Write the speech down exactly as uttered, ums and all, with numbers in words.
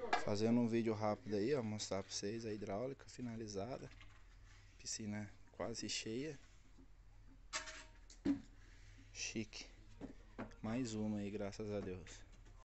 Fazendo um vídeo rápido aí, ó, mostrar pra vocês a hidráulica finalizada. Piscina quase cheia. Chique. Mais uma aí, graças a Deus.